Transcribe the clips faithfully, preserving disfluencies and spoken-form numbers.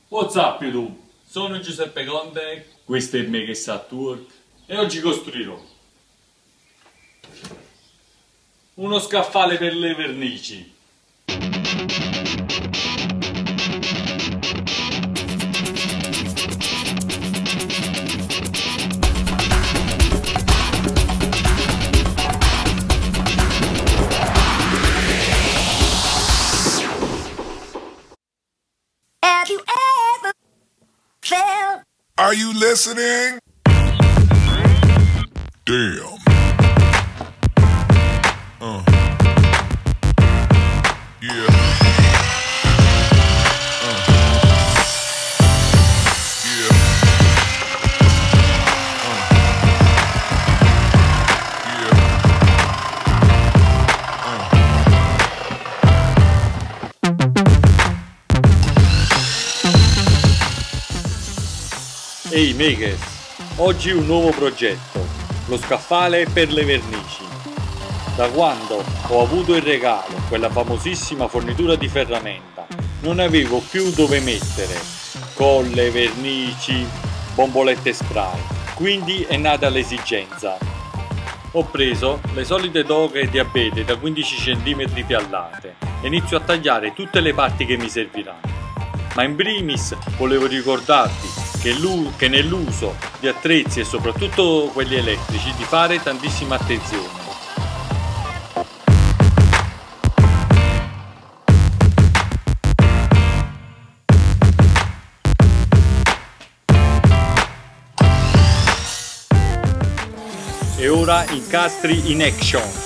What's up YouTube? Sono Giuseppe Conte, questo è Me che sa at work e oggi costruirò uno scaffale per le vernici. Are you listening? Damn. Uh. Yeah. Uh. Yeah. Uh. Yeah. Ehi Makers, oggi un nuovo progetto, lo scaffale per le vernici. Da quando ho avuto il regalo, quella famosissima fornitura di ferramenta, non avevo più dove mettere colle, vernici, bombolette spray, quindi è nata l'esigenza. Ho preso le solite doghe di abete da quindici centimetri piallate e inizio a tagliare tutte le parti che mi serviranno. Ma in primis volevo ricordarvi che, che nell'uso di attrezzi e soprattutto quelli elettrici di fare tantissima attenzione. E ora incastri in action.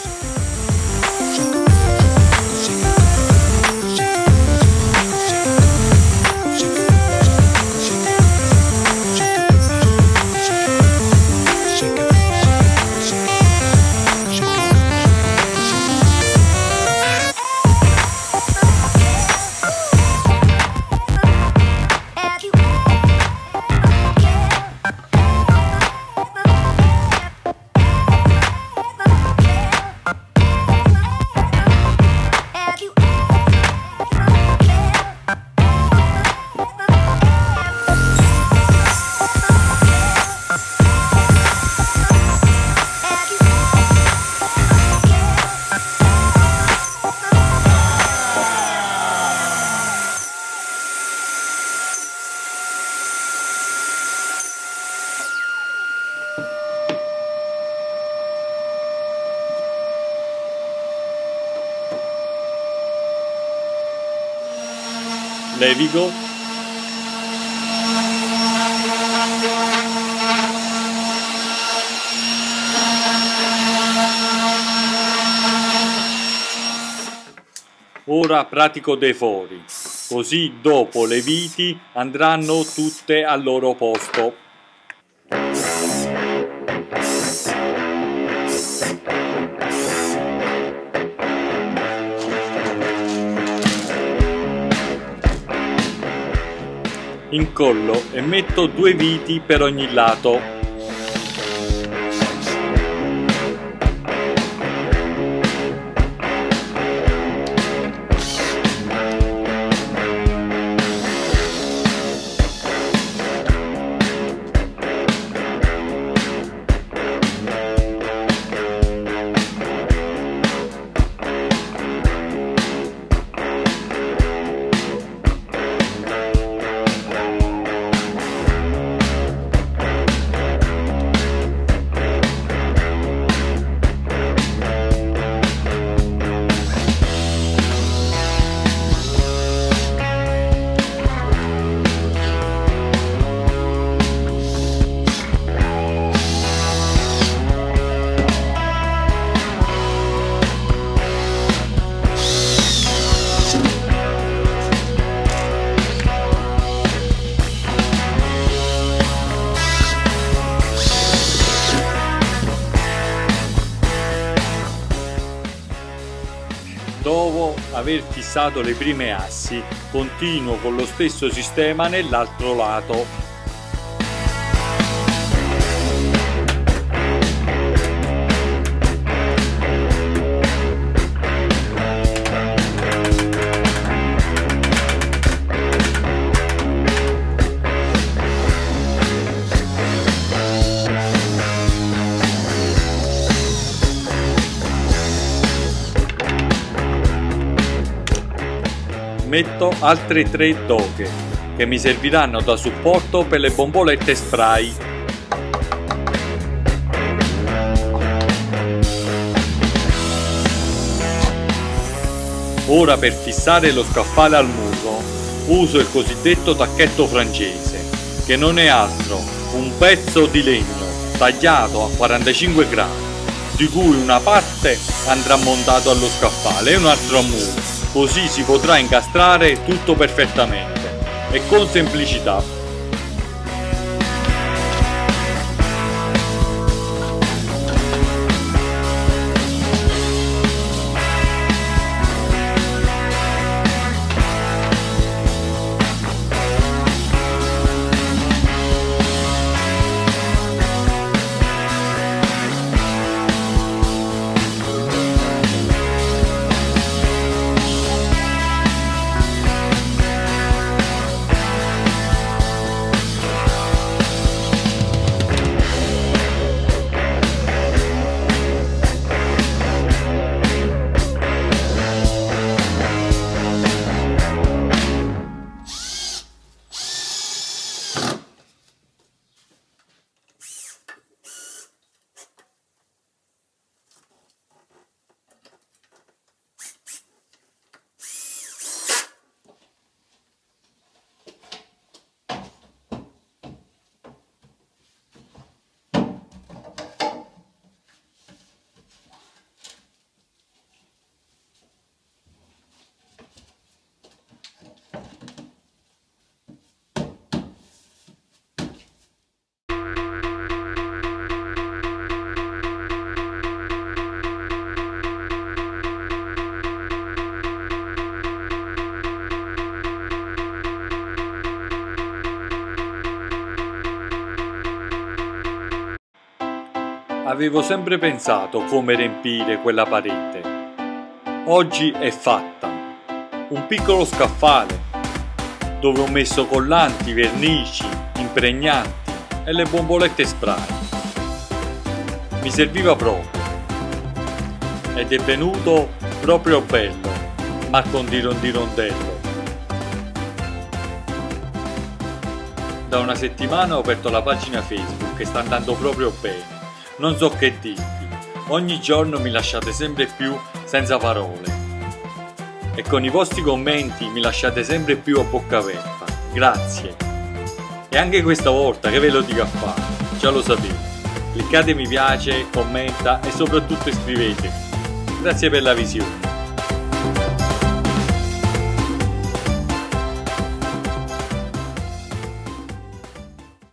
Levigo. Ora pratico dei fori, così dopo le viti andranno tutte al loro posto. Incollo e metto due viti per ogni lato. Dopo aver fissato le prime assi, continuo con lo stesso sistema nell'altro lato. metto altre tre doghe che mi serviranno da supporto per le bombolette spray. Ora per fissare lo scaffale al muro uso il cosiddetto tacchetto francese, che non è altro un pezzo di legno tagliato a quarantacinque gradi, di cui una parte andrà montato allo scaffale e un altro al muro, così si potrà incastrare tutto perfettamente e con semplicità. Avevo sempre pensato come riempire quella parete. Oggi è fatta. Un piccolo scaffale dove ho messo collanti, vernici, impregnanti e le bombolette spray. Mi serviva proprio ed è venuto proprio bello, ma con dirondirondello. Da una settimana ho aperto la pagina Facebook e sta andando proprio bene. Non so che dirvi, ogni giorno mi lasciate sempre più senza parole e con i vostri commenti mi lasciate sempre più a bocca aperta. Grazie. E anche questa volta che ve lo dico a fare, già lo sapete. Cliccate mi piace, commenta e soprattutto iscrivetevi. Grazie per la visione.